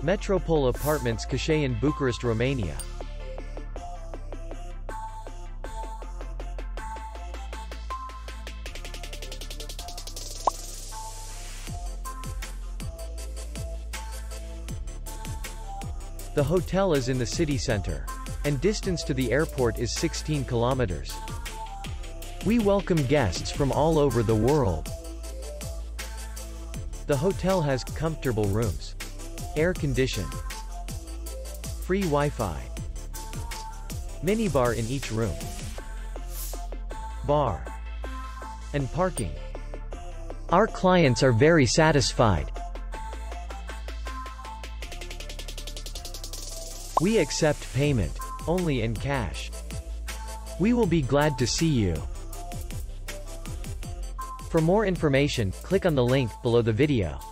Metropole Apartments Cochet in Bucharest, Romania. The hotel is in the city center, and distance to the airport is 16 kilometers. We welcome guests from all over the world. The hotel has comfortable rooms, air-conditioned, free Wi-Fi, minibar in each room, bar, and parking. Our clients are very satisfied. We accept payment only in cash. We will be glad to see you. For more information, click on the link below the video.